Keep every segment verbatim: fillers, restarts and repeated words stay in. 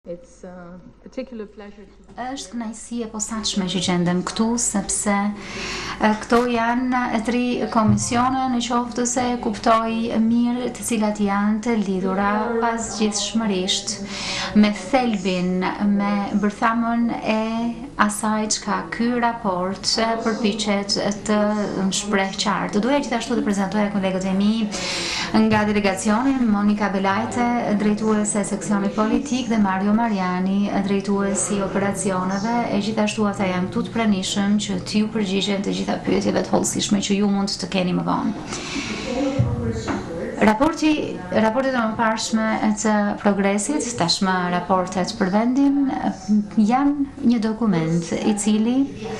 It's a particular pleasure to... Është kënaqësi e posaçme që gjendem këtu sepse këto janë tri komisione në qoftë se kuptoj mirë të cilat janë të lidhura pasgjithshmërisht me thelbin, me bërthamën e asaj çka ky raport përpiqet të shpreh qartë. Doja gjithashtu të prezantoja kolegët e mi nga delegacioni, Monika Belajte, drejtuese e seksionit politik, dhe Mario Mariani, drejtuesi i operacioneve, e gjithashtu ata janë këtu të pranishëm që t'ju përgjigjen të gjitha pyetjeve të hollësishme që ju mund të keni më vonë. Raporti, raportet e mëparshme të progresit, tashmë raportet për vendin, janë një dokument i cili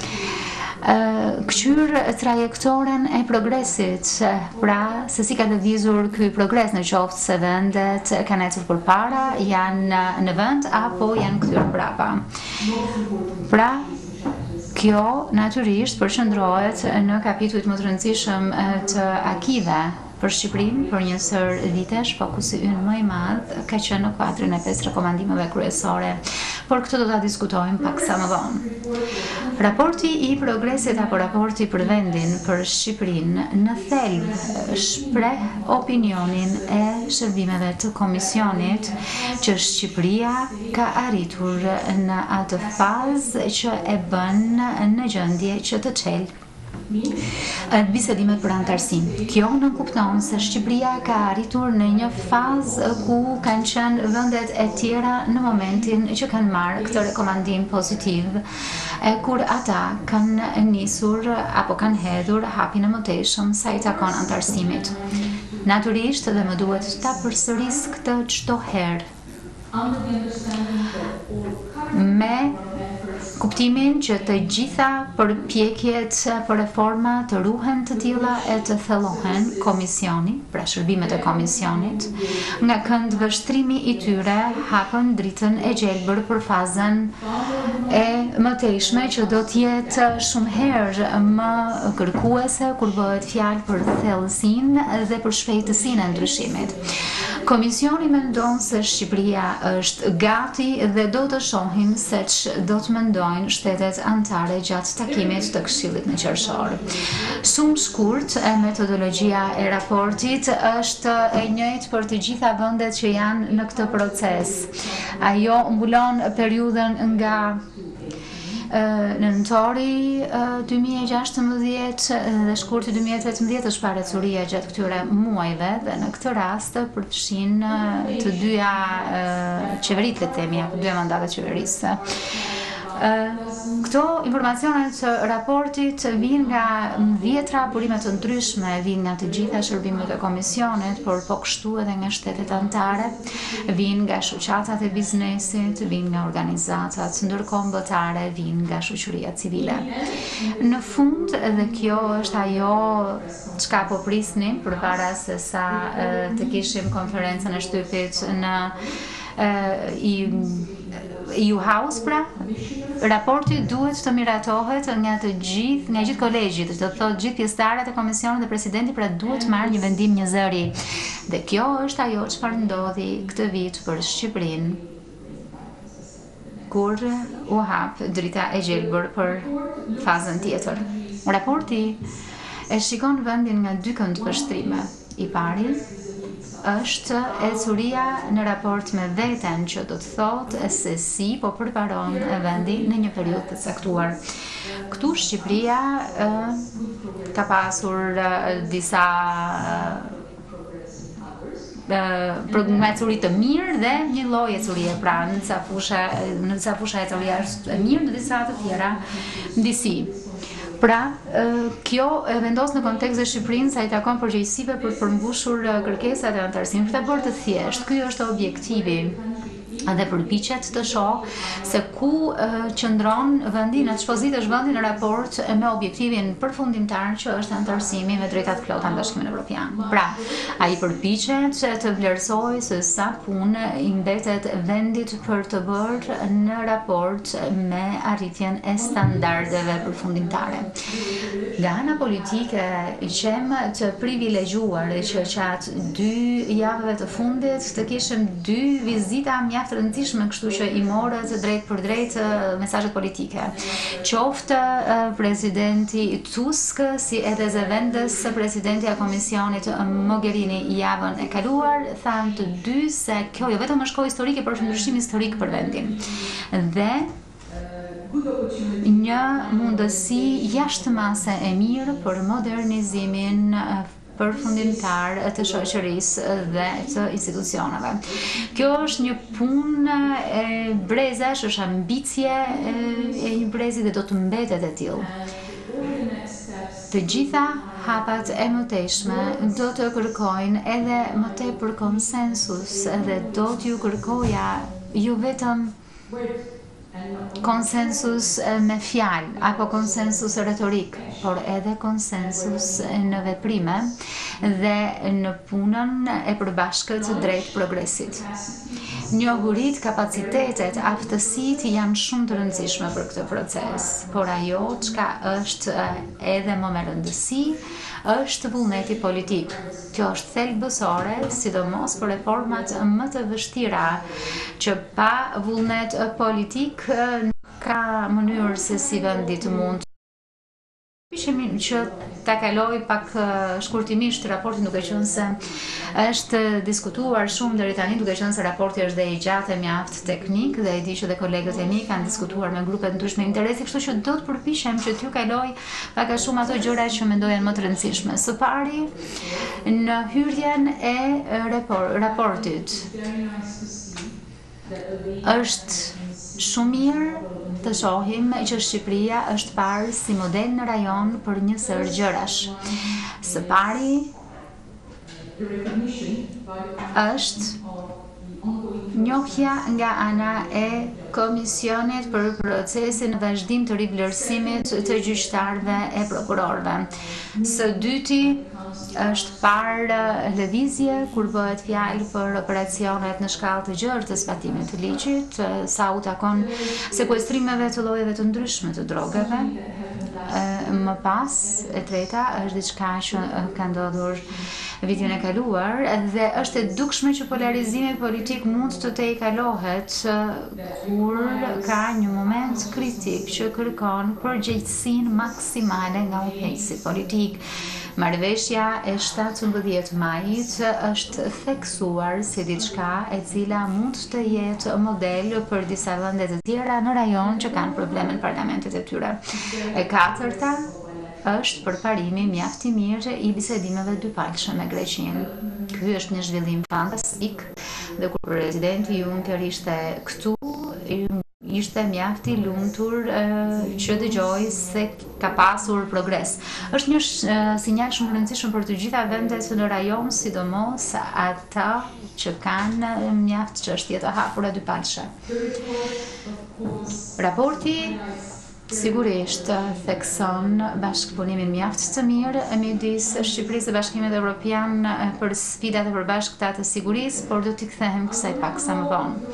këqyr trajektoren e progresit, pra se si ka lëvizur ky progres, në qoftë se vendet kanë ecur përpara, janë në vend apo janë kthyer mbrapa. Pra, kjo natyrisht përqendrohet në kapitujt më të rëndësishëm të akive për Shqipërinë për një sër vitesh. Fokusi ynë më i madh ka qenë në kuadrin e pesë rekomandimeve kryesore, por këtë do ta diskutojmë paksa më vonë. Raporti i progresit apo raporti për vendin për Shqipërinë në thelb shpreh opinionin e shërbimeve të komisionit që Shqipëria ka arritur në atë fazë që e bën në gjendje që të çelë bisedimet për antarësim. Kjo nuk kupton se Shqipëria ka arritur në një fazë ku kanë qenë vendet e tjera në momentin që kanë marrë këtë rekomandim pozitiv, e kur ata kanë nisur apo kanë hedhur hapin e mëtejshëm sa i takon antarësimit. Natyrisht dhe më duhet ta përsëris këtë çdo herë, me kuptimin që të gjitha përpjekjet për reforma të ruhen të tilla e të thellohen komisioni, pra shërbimet e komisionit, nga kënd vështrimi i tyre hapën dritën e gjelbër për fazën e mëtejshme që do t'jetë shumë herë më kërkuese kur bëhet fjalë për thellësinë dhe për shpejtësinë e ndryshimit. Komisioni mendon se Shqipëria është gati dhe do të shohim se që do të mendojnë shtetet antare gjatë takimit të Këshillit në qershor. Shumë shkurt, metodologjia e raportit është e njëjtë për të gjitha vendet që janë në këtë proces. Ajo mbulon periudhën nga nëntori dy mijë e gjashtëmbëdhjetë dhe shkurti dy mijë e tetëmbëdhjetë është parecuria gjatë këtyre muajve, dhe në këtë rast përfshin të dyja qeveritë, le të themi, apo dyja mandatet qeverisë. Këto informacionet të raportit vijnë nga dhjetra burime të ndryshme, vijnë nga të gjitha shërbimet e komisionit, por po kështu edhe nga shtetet antare, vijnë nga shoqatat e biznesit, vijnë nga organizatat ndërkombëtare, vijnë nga shoqëria civile. Në fund, dhe kjo është ajo çka po prisnim përpara se sa të kishim konferencën e shtypit në i E U House, pra, raporti duhet të miratohet nga të gjithë, nga gjithë kolegjit, do të thotë gjithë pjesëtarët e komisionit dhe presidenti, pra duhet të marrë një vendim një zëri. Dhe kjo është ajo çfarë ndodhi këtë vit për Shqipërinë, kur u hap drita e gjelbër për fazën tjetër. Raporti e shikon vendin nga dy kënd vështrime. I pari është ecuria në raport me veten, që do të thotë se si po përparon vendi në një periudhë të caktuar. Këtu Shqipëria ka pasur disa ecuri të mirë dhe një lloj ecurie, pra në disa fusha, në disa fusha ecuria është e mirë, në disa të tjera ndisi. Pra, kjo e vendos në kontekst dhe Shqipërinë sa i takon përgjegjësive për të përmbushur kërkesat e antarësimit. Për ta bërë të thjeshtë, ky është objektivi dhe përpiqet të shoh se ku uh, qëndron vendi, në çfarë pozicion është vendi në raport me objektivin përfundimtar që është antarësimi me drejtat plota në Bashkimin Evropian. Pra, ai përpiqet të vlerësojë se sa punë i mbetet vendit për të bërë në raport me arritjen e standardeve përfundimtare. Nga ana politike i qem të privilegjuar që gjatë dy javëve të fundit të kishim dy vizita mjaft të rëndësishme, kështu që i morët drejt për drejt mesazhet politike. Qoftë presidenti Tusk si edhe zëvendës presidenti e Komisionit Mogherini javën e kaluar thanë të dy se kjo jo vetëm është kohë historike, por është ndryshim historik për vendin. Dhe një mundësi jashtëmase e mirë për modernizimin përfundimtar të shoqërisë dhe të institucioneve. Kjo është një punë e brezash, është ambicie e një brezi dhe do të mbetet e tillë. Të gjitha hapat e mëtejshme do të kërkojnë edhe më tepër konsensus dhe do t'ju kërkoja jo vetëm konsensus me fjalë apo konsensus retorik, por edhe konsensus në veprime dhe në punën e përbashkët drejt progresit. Njohurit, kapacitetet, aftësitë janë shumë të rëndësishme për këtë proces, por ajo çka është edhe më me rëndësi është vullneti politik. Kjo është thelbësore, sidomos për reformat më të vështira, që pa vullnet politik ka mënyrë se si vendi të mund Pishemi që ta kaloj pak shkurtimisht raportin, duke qenë se është diskutuar shumë deri tani, duke qenë se raporti është dhe i gjatë e mjaft teknik dhe e di që dhe kolegët e mi kanë diskutuar me grupe ndryshme interesi, kështu që do të përpiqem që t'ju kaloj pak a shumë ato gjëra që mendojen më të rëndësishme. Së pari, në hyrjen e raportit është shumë mirë të shohim që Shqipëria është parë si model në rajon për një sër gjërash. Së pari është njohja nga ana e Komisionit për procesin në vazhdim të rivlerësimit të gjyqtarëve e prokurorëve. Së dyti është parë lëvizje kur bëhet fjalë për operacionet në shkallë të gjerë të zbatimit të ligjit, sa u takon sekuestrimeve të llojeve të ndryshme të drogave. Më pas, e treta është diçka që ka ndodhur vitin e kaluar dhe është e dukshme që polarizimi politik mund të tejkalohet kur ka një moment kritik që kërkon përgjegjësinë maksimale nga udhëheqësi politik. Marrëveshja e shtatëmbëdhjetë majit është theksuar si diçka e cila mund të jetë model për disa vende të tjera në rajon që kanë probleme në parlamentet e tyre. E katërta është përparimi mjaft i mirë i bisedimeve dypalshme me Greqinë. Ky është një zhvillim fantastik dhe kur presidenti Juncker ishte këtu, ishte mjaft i lumtur uh, që dëgjoj se ka pasur progres. Është një uh, sinjal shumë rëndësishëm për të gjitha vendet në rajon, sidomos ata që kanë mjaft çështje të hapura dypalshe. Raporti sigurisht thekson bashkëpunimin mjaft të mirë midis Shqipërisë dhe Bashkimit Evropian për sfidat e përbashkëta të sigurisë, por do t'i kthehem kësaj pak sa më vonë.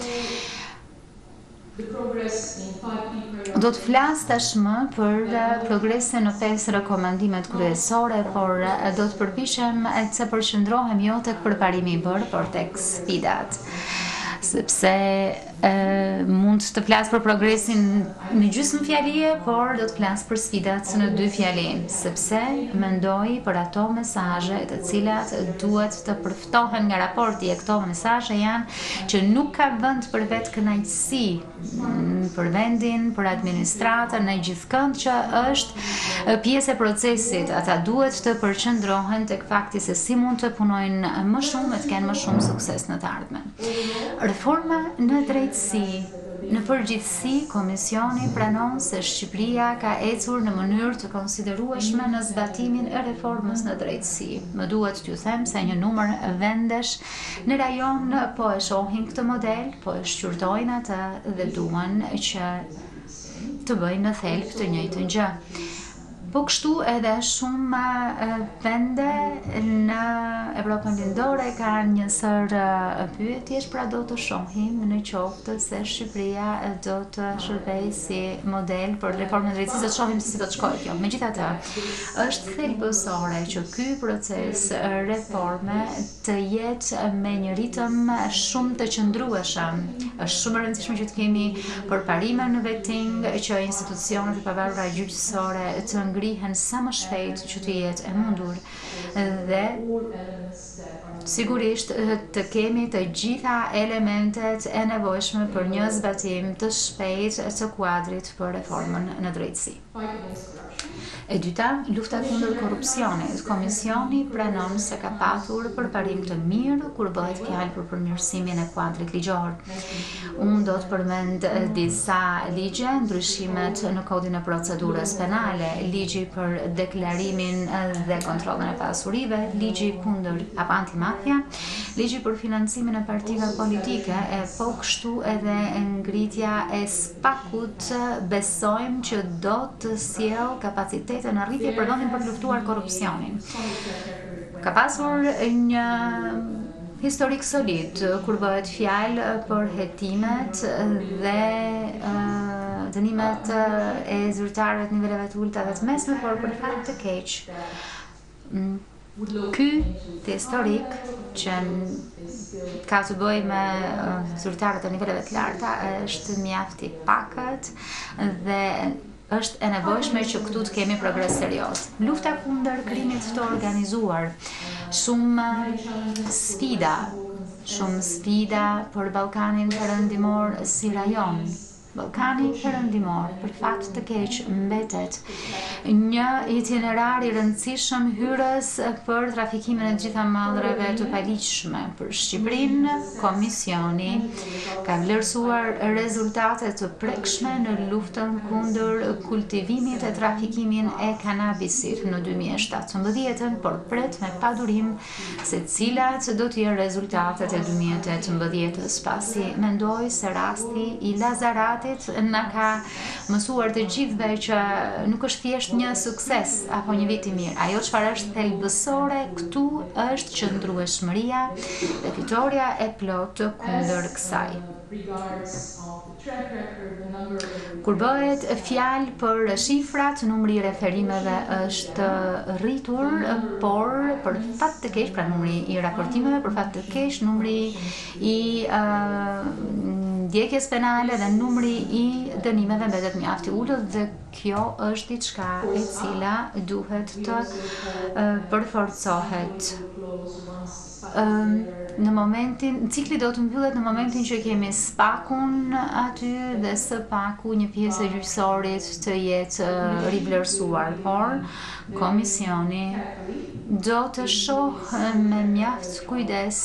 Do të flas tashmë për progrese në pesë rekomandimet kryesore, por do të përpiqem të përqendrohem jo tek përparimi i bërë, por tek sfidat. Sepse e, mund të flas për progresin në gjysmë fjalie, por do të flas për sfidat në dy fjali, sepse mendoj për ato mesazhe të cilat duhet të përftohen nga raporti, e këto mesazhe janë që nuk ka vend për vetë kënaqësi për vendin, për administratën, në gjithkënd që është pjesë e procesit. Ata duhet të përqendrohen tek fakti se si mund të punojnë më shumë e të kenë më shumë sukses në të ardhmen. Reforma në drejtësi. Në përgjithësi, Komisioni pranon se Shqipëria ka ecur në mënyrë të konsiderueshme në zbatimin e reformës në drejtësi. Më duhet t'ju them se një numër vendesh në rajon po e shohin këtë model, po e shqyrtojnë atë dhe duan që të bëjnë në thelb të njëjtën gjë. Po kështu edhe shumë vende në Evropën Lindore kanë një sër pyetjesh, pra do të shohim në qoftë se Shqipëria do të shërbejë si model për reformën e drejtësisë, do të shohim si do të shkojë kjo. Megjithatë, është thelbësore që ky proces reforme të jetë me një ritëm shumë të qëndrueshëm. Është shumë e rëndësishme që të kemi përparime në vetting, që institucionet e pavarura gjyqësore të ngrihen sa më shpejt që të jetë e mundur dhe sigurisht të kemi të gjitha elementet e nevojshme për një zbatim të shpejt të kuadrit për reformën në drejtësi. E dyta, lufta kundër korrupsionit. Komisioni pranon se ka patur përparim të mirë kur bëhet fjalë për përmirësimin e kuadrit ligjor. Unë do të përmend disa ligje, ndryshimet në kodin e procedurës penale, ligji për deklarimin dhe kontrollin e pasurive, ligji kundër apo antimafia, ligji për financimin e partive politike, e po kështu edhe ngritja e spakut, besojmë që do të sjell kapacitet në rritje për vendin për të luftuar korrupsionin. Ka pasur një historik solid kur bëhet fjalë për hetimet dhe uh, dënimet e zyrtarëve të niveleve të ulta dhe të mesme, por për fat të keq. Mm. Ky historik që ka të bëjë me uh, zyrtarët e niveleve të larta është mjaft i pakët dhe është e nevojshme që këtu të kemi progres serioz. Lufta kundër krimit të organizuar, shumë sfida, shumë sfida për Ballkanin Perëndimor si rajon. Ballkani Perëndimor, për fat të keq, mbetet një itinerar i rëndësishëm hyrës për trafikimin e të gjitha mallrave të paligjshme. Për Shqipërinë, Komisioni ka vlerësuar rezultate të prekshme në luftën kundër kultivimit e trafikimin e kanabisit në dy mijë e shtatëmbëdhjetë, por pret me padurim se cilat do të jenë rezultatet e dy mijë e tetëmbëdhjetës, pasi mendoj se rasti i Lazaratit na ka mësuar të gjithëve që nuk është thjesht një sukses apo një vit i mirë. Ajo çfarë është thelbësore këtu është qëndrueshmëria dhe fitoria e plotë kundër kësaj. Kur bëhet fjalë për shifrat, numri i referimeve është rritur, por për fat të keq, pra numri i raportimeve, për fat të keq, numri i uh, ndjekjes penale dhe numri i dënimeve mbetet mjaft i ulët dhe kjo është diçka e cila duhet të uh, përforcohet. Um, në momentin, cikli do të mbyllet në momentin që kemi spakun aty dhe së paku një pjesë e gjyqësorit të jetë uh, rivlerësuar, por komisioni do të shohë me mjaft kujdes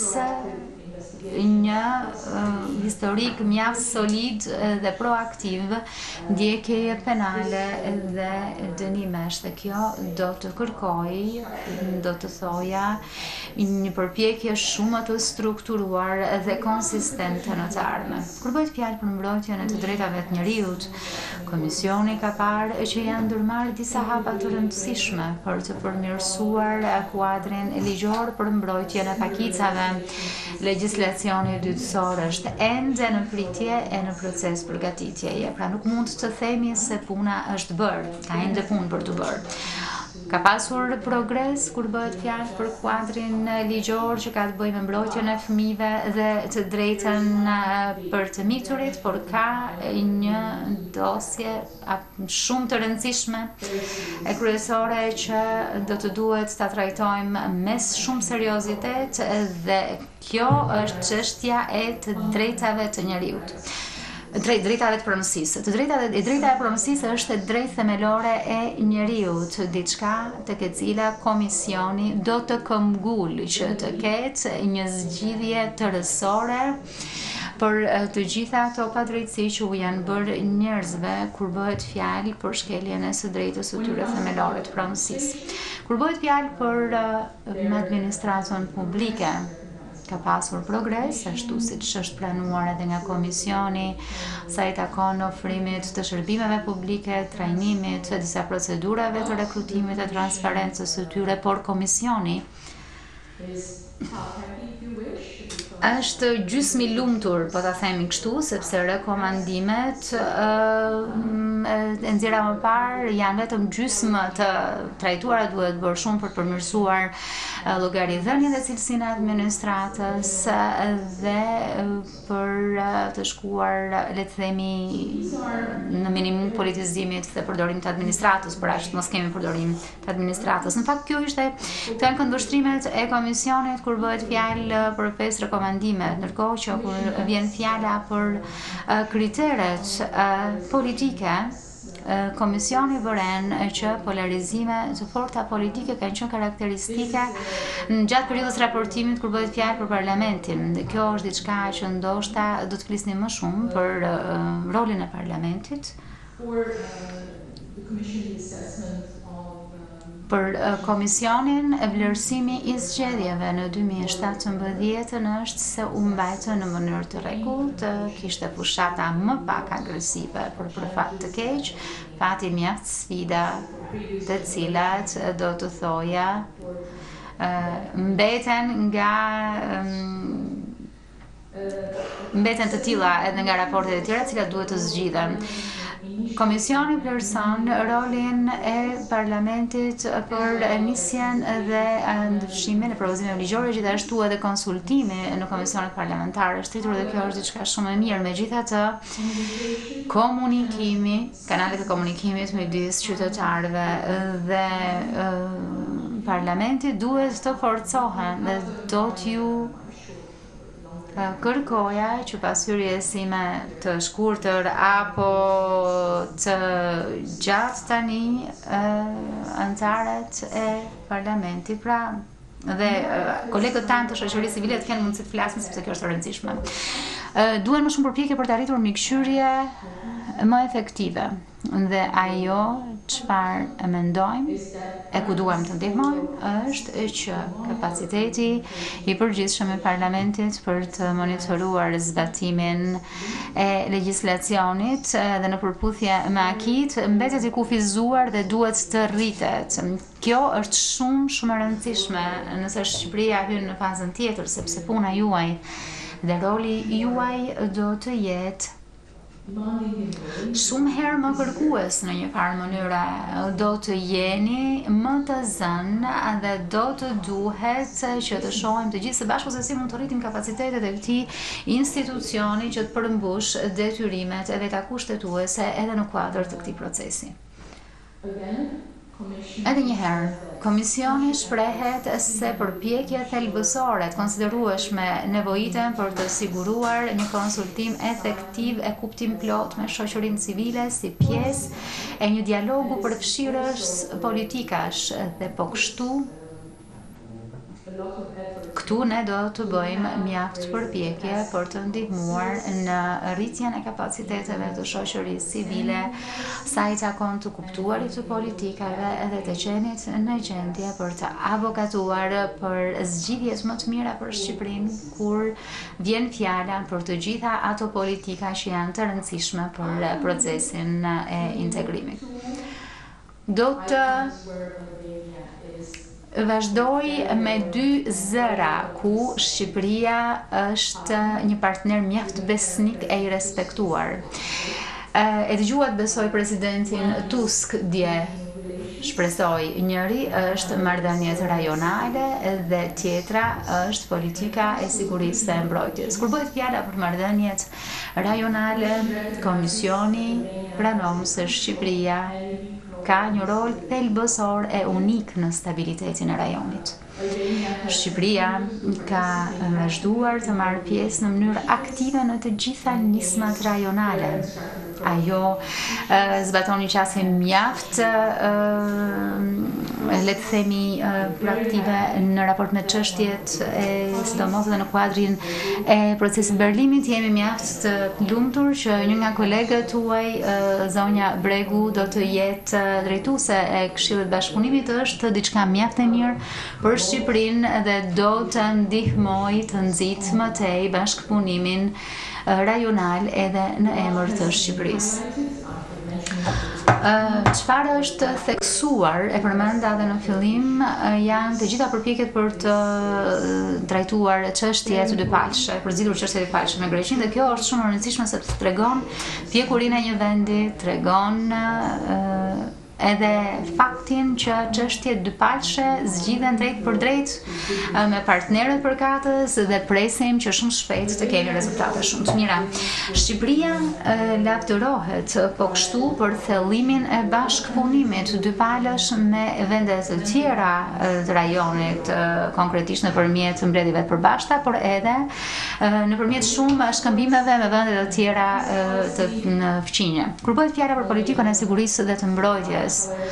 një uh, historik mjaft solid dhe proaktiv ndjekje penale dhe dënimesh, dhe kjo do të kërkoj, do të thoja, një përpjekje shumë të strukturuar dhe konsistente në të ardhmen. Kur bëhet fjalë për mbrojtjen e të drejtave të njerëzit, Komisioni ka parë që janë ndërmarrë disa hapa të rëndësishme për të përmirësuar kuadrin ligjor për mbrojtjen e pakicave. Legjislacioni dytësor është ende në pritje e në proces përgatitjeje, pra nuk mund të themi se puna është bërë, ka ende punë për të bërë. Ka pasur progres kur bëhet fjalë për kuadrin ligjor që ka të bëjë me mbrojtjen e fëmijëve dhe të drejtën për të miturit, por ka një dosje shumë të rëndësishme e kryesore që do të duhet ta trajtojmë me shumë seriozitet, dhe kjo është çështja e të drejtave të njeriut. Drejt, drejtave të pronësisë. Të drejtave, drejta e pronësisë është e drejtë themelore e njeriut, diçka tek e cila komisioni do të këmbgul që të ketë një zgjidhje tërësore për të gjitha ato padrejtësi që u janë bërë njerëzve kur bëhet fjalë për shkeljen e së drejtës së tyre themelore të pronësisë. Kur bëhet fjalë për uh, administratën publike, ka pasur progres, ashtu siç është pranuar edhe nga komisioni, sa i takon ofrimit të shërbimeve publike, trajnimit, të disa procedurave të rekrutimit e transparencës së tyre, por komisioni është gjysmë i lumtur, po ta themi kështu, sepse rekomandimet e nxjerra më parë janë vetëm gjysmë të trajtuara, duhet bërë shumë për të përmirësuar llogaridhënien dhe cilësinë e administratës dhe për të shkuar, le të themi, në minimum politizimit dhe përdorimit të administratës, për aq mos kemi përdorim të administratës. Në fakt kjo ishte këto janë këndvështrimet e komisionit kur bëhet fjalë për pesë rekomandime, ndërkohë që kur vjen fjala për kriteret politike, Komisioni vëren që polarizime të forta politike kanë qenë karakteristike gjatë periudhës raportimit kur bëhet fjalë për parlamentin. Dhe kjo është diçka që ndoshta do të flisnim më shumë për uh, rolin e parlamentit. Për uh, komisionin, vlerësimi i zgjedhjeve në dy mijë e shtatëmbëdhjetë është se u mbajtën në mënyrë të rregullt, kishte fushata më pak agresive, por për fat të keq, pati mjaft sfida, të cilat do të thoja uh, mbeten nga um, mbeten të tilla edhe nga raportet e tjera, të cilat duhet të zgjidhen. Komisioni vlerëson rolin e parlamentit për nisjen dhe ndryshimin e propozimeve ligjore, gjithashtu edhe konsultimi në komisionet parlamentare është rritur dhe kjo është diçka shumë e mirë. Megjithatë, komunikimi, kanalet e komunikimit midis qytetarëve dhe uh, parlamentit duhet të forcohen dhe do t'ju kërkoja që pas hyrjesime të shkurtër apo të gjatë tani anëtarët e parlamentit, pra dhe kolegët tanë të shoqërisë civile të kenë mundësi të flasin sepse kjo është e rëndësishme. Duhen më shumë përpjekje për të arritur mikëshyrje më efektive dhe ajo çfarë mendojmë e ku duam të ndihmojmë është që kapaciteti i përgjithshëm i parlamentit për të monitoruar zbatimin e legjislacionit dhe në përputhje me akit mbetet i kufizuar dhe duhet të rritet. Kjo është shumë shumë e rëndësishme nëse Shqipëria hyn në fazën tjetër, sepse puna juaj dhe roli juaj do të jetë shumë herë më kërkues në një farë mënyre. Do të jeni më të zënë dhe do të duhet që të shohim të gjithë së bashku se si mund të rritim kapacitetet e këtij institucioni që të përmbush detyrimet e veta kushtetuese edhe në kuadër të këtij procesi. Edhe një herë, komisioni shprehet se përpjekjet thelbësore të konsiderueshme nevojiten për të siguruar një konsultim efektiv e kuptim plot me shoqërinë civile si pjesë e një dialogu përfshirës politikash dhe po kështu këtu ne do të bëjmë mjaft përpjekje për të ndihmuar në rritjen e kapaciteteve të shoqërisë civile, sa i takon të kuptuarit të politikave edhe të qenit në gjendje për të avokatuar për zgjidhjet më të mira për Shqipërinë kur vjen fjala për të gjitha ato politika që janë të rëndësishme për procesin e integrimit. Do të vazhdoj me dy zëra ku Shqipëria është një partner mjaft besnik e i respektuar. E dëgjuat besoj presidentin Tusk dje, shpresoj, njëri është marrëdhëniet rajonale dhe tjetra është politika e sigurisë së mbrojtjes. Kur bëhet fjala për marrëdhëniet rajonale, komisioni pranon se Shqipëria ka një rol thelbësor e unik në stabilitetin e rajonit. Shqipëria ka vazhduar të marrë pjesë në mënyrë aktive në të gjitha nismat rajonale. Ajo uh, zbaton një qasje mjaft uh, le të themi proaktive në raport me çështjet e sidomos edhe në kuadrin e procesit Berlimit. Jemi mjaft të lumtur që një nga kolegët tuaj, zonja Bregu, do të jetë drejtuese e Këshillit Bashkëpunimit. Është diçka mjaft e mirë për Shqipërinë dhe do të ndihmojë të nxit më tej bashkëpunimin rajonal edhe në emër të Shqipërisë. Çfarë është theksuar, e përmenda edhe në fillim, janë të gjitha përpjekjet për të trajtuar çështjet dypalëshe, përzitur çështjet dypalëshe me Greqinë, dhe kjo është shumë e rëndësishme sepse tregon pjekurinë e një vendi, tregon edhe faktin që çështjet dypalëshe zgjidhen drejt për drejt me partnerët përkatës dhe presim që shumë shpejt të kemi rezultate shumë të mira. Shqipëria lavdërohet po kështu për thellimin e bashkëpunimit dypalësh me vende të tjera të rajonit, konkretisht nëpërmjet mbledhjeve të përbashkëta, por edhe nëpërmjet shumë shkëmbimeve me vende të tjera të fqinje. Kur bëhet fjala për politikën e sigurisë dhe të mbrojtjes,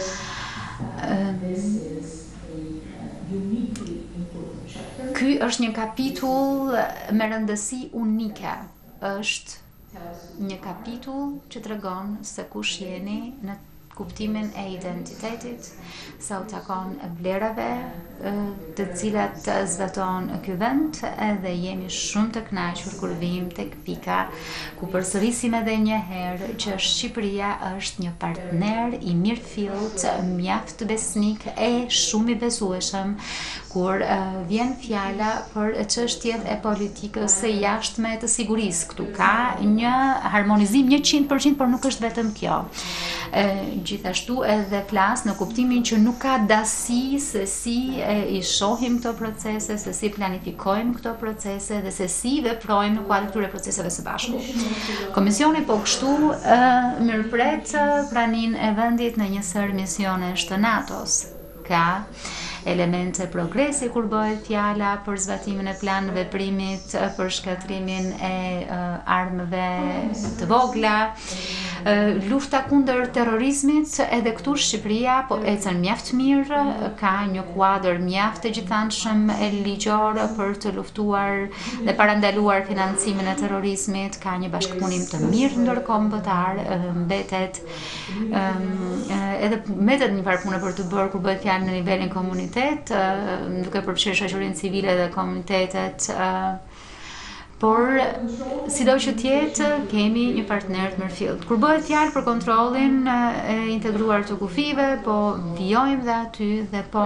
ky është një kapitull me rëndësi unike. Është një kapitull që tregon se kush jeni në kuptimin e identitetit, sa u takon vlerave të cilat zbaton ky vend, edhe jemi shumë të kënaqur kur vim tek pika ku përsërisim edhe një herë që Shqipëria është një partner i mirëfillt, mjaft besnik e shumë i besueshëm kur uh, vjen fjala për çështjet e politikës së jashtme të sigurisë. Këtu ka një harmonizim njëqind përqind, por nuk është vetëm kjo. Uh, gjithashtu edhe flas në kuptimin që nuk ka dasi se si e, i shohim këto procese, se si planifikojmë këto procese dhe se si veprojmë në kuadër këtyre proceseve së bashku. Komisioni po kështu uh, mirëpret praninë e vendit në një sër misionesh të NATO-s. Ka elemente progresi kur bëhet fjala për zbatimin e planëve veprimit, për shkatrimin e uh, armëve të vogla, uh, lufta kundër terrorizmit. Edhe këtu Shqipëria po ecën mjaft mirë, ka një kuadër mjaft të gjithanshëm e ligjor për të luftuar dhe parandaluar financimin e terrorizmit, ka një bashkëpunim të mirë ndërkombëtar, uh, mbetet um, uh, edhe mbetet një farë punë për të bërë kur bëhet fjalë në nivelin komunitar, duke përfshirë shoqërinë civile dhe komunitetet, por sido që tjetë kemi një partner të mirëfillt. Kur bëhet fjalë për kontrollin e integruar të kufive, po vijojmë dhe aty dhe po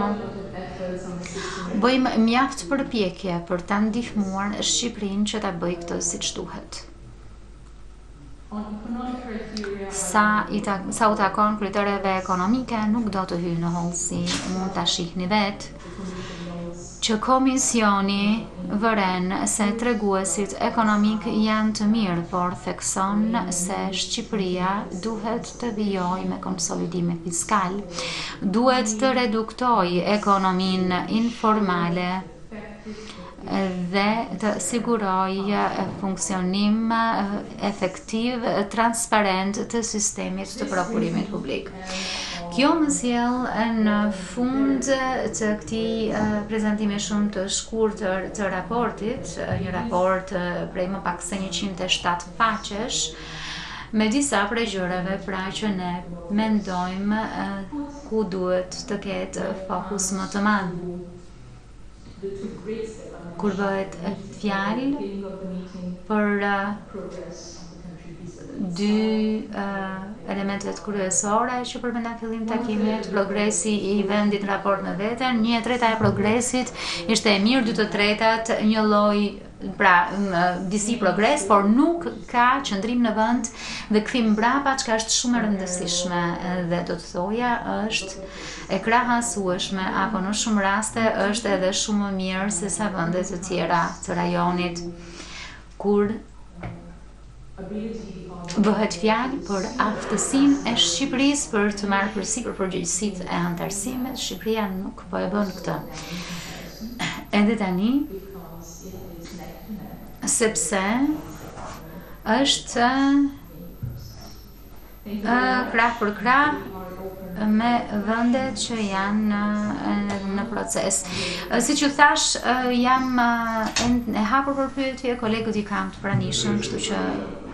bëjmë mjaft përpjekje për ta ndihmuar Shqipërinë që ta bëjë këtë siç duhet. Sa, i ta, sa u takon kritereve ekonomike, nuk do të hyj në hollësi, mund ta shihni vetë që komisioni vëren se treguesit ekonomik janë të mirë, por thekson se Shqipëria duhet të vijojë me konsolidime fiskal, duhet të reduktoj ekonominë informale dhe të siguroj funksionim efektiv, transparent të sistemit të prokurimit publik. Kjo më sjell në fund të këtij prezantimi shumë të shkurtër të raportit, një raport prej më pak se njëqind e shtatë faqesh, me disa prej gjërave pra që ne mendojmë ku duhet të ketë fokus më të madh. Kur bëhet fjalë për uh, dy uh, elementet kryesore që përmenda fillim takimit, progresi i vendit në raport me veten, një e treta e progresit ishte e mirë, dy të tretat një lloj, pra disi progres, por nuk ka qëndrim në vend dhe kthim mbrapa, çka është shumë e rëndësishme dhe do të thoja është e krahasueshme, apo në shumë raste është edhe shumë më mirë se sa vende të tjera të rajonit, kur bëhet fjalë për aftësinë e Shqipërisë për të marrë përsipër përgjegjësitë e anëtarësimit. Shqipëria nuk po e bën këtë. Edhe tani, sepse është uh, krah për krah me vendet që janë uh, në proces. Uh, si që thash, uh, jam uh, e hapur për pyetje, kolegët i kam të pranishëm, kështu që